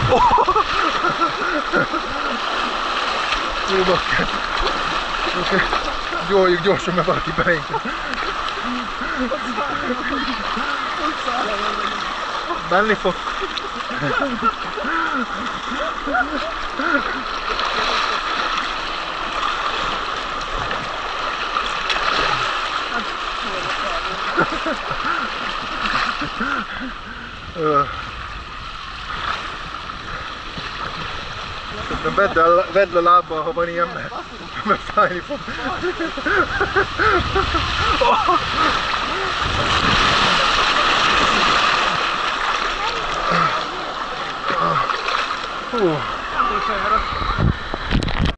Jó bakker. Oké. Gyógyjuk gyorsan, mert valaki belénk. Menni fog. Vedd a lábbal, ha van ilyen, mert fájni fog.